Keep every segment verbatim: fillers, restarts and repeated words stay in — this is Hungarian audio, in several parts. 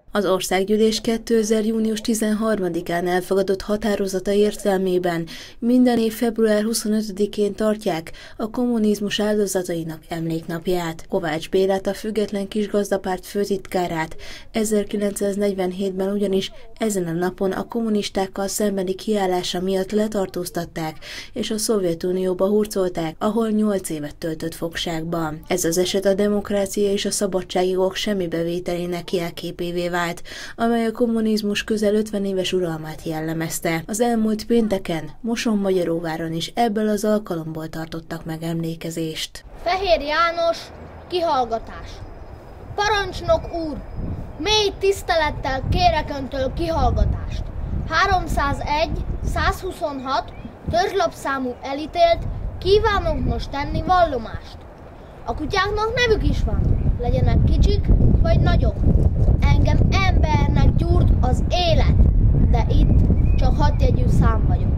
Az Országgyűlés kétezer június tizenharmadikán elfogadott határozata értelmében minden év február huszonötödikén tartják a kommunizmus áldozatainak emléknapját. Kovács Bélát, a Független Kisgazdapárt főtitkárát ezerkilencszáznegyvenhétben ugyanis ezen a napon a kommunistákkal szembeni kiállása miatt letartóztatták és a Szovjetunióba hurcolták, ahol nyolc évet töltött fogságban. Ez az eset a demokrácia és a szabadságjogok semmibevételének jelképévé vált, amely a kommunizmus közel ötven éves uralmát jellemezte. Az elmúlt pénteken Mosonmagyaróváron is ebből az alkalomból tartottak meg emlékezést. Fehér János, kihallgatás. Parancsnok úr, mély tisztelettel kérek öntől kihallgatást. háromszázegy százhuszonhat törzslapszámú elítélt, kívánok most tenni vallomást. A kutyáknak nevük is van, legyenek kicsik vagy nagyok. Engem embernek gyúrt az élet, de itt csak hatjegyű szám vagyok.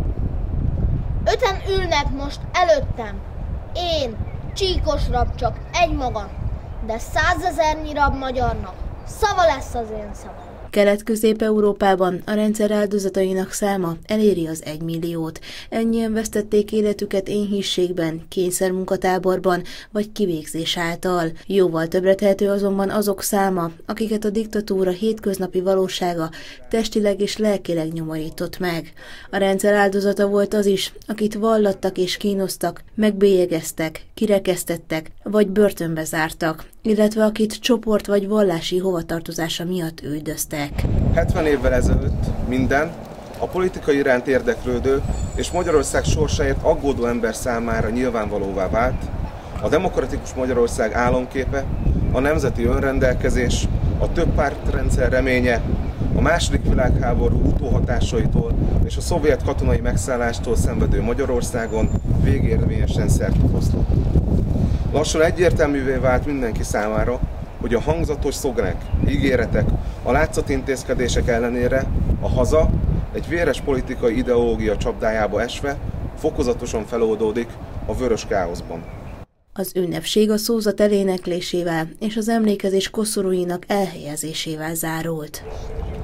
Öten ülnek most előttem, én, csíkos rab csak egy magam, de százezernyi rab magyarnak szava lesz az én szavam. Kelet-Közép-Európában a rendszer áldozatainak száma eléri az egymilliót. Ennyien vesztették életüket éhínségben, kényszermunkatáborban vagy kivégzés által. Jóval többre tehető azonban azok száma, akiket a diktatúra hétköznapi valósága testileg és lelkileg nyomorított meg. A rendszer áldozata volt az is, akit vallattak és kínoztak, megbélyegeztek, kirekesztettek vagy börtönbe zártak, illetve akit csoport vagy vallási hovatartozása miatt üldöztek. hetven évvel ezelőtt minden, a politika iránt érdeklődő és Magyarország sorsáért aggódó ember számára nyilvánvalóvá vált, a demokratikus Magyarország álomképe, a nemzeti önrendelkezés, a többpártrendszer reménye, a második világháború utóhatásaitól és a szovjet katonai megszállástól szenvedő Magyarországon végérvényesen szertet oszlott. Lassan egyértelművé vált mindenki számára, hogy a hangzatos szlogenek, ígéretek, a látszatintézkedések ellenére a haza egy véres politikai ideológia csapdájába esve fokozatosan feloldódik a vörös káoszban. Az ünnepség a szózat eléneklésével és az emlékezés koszorúinak elhelyezésével zárult.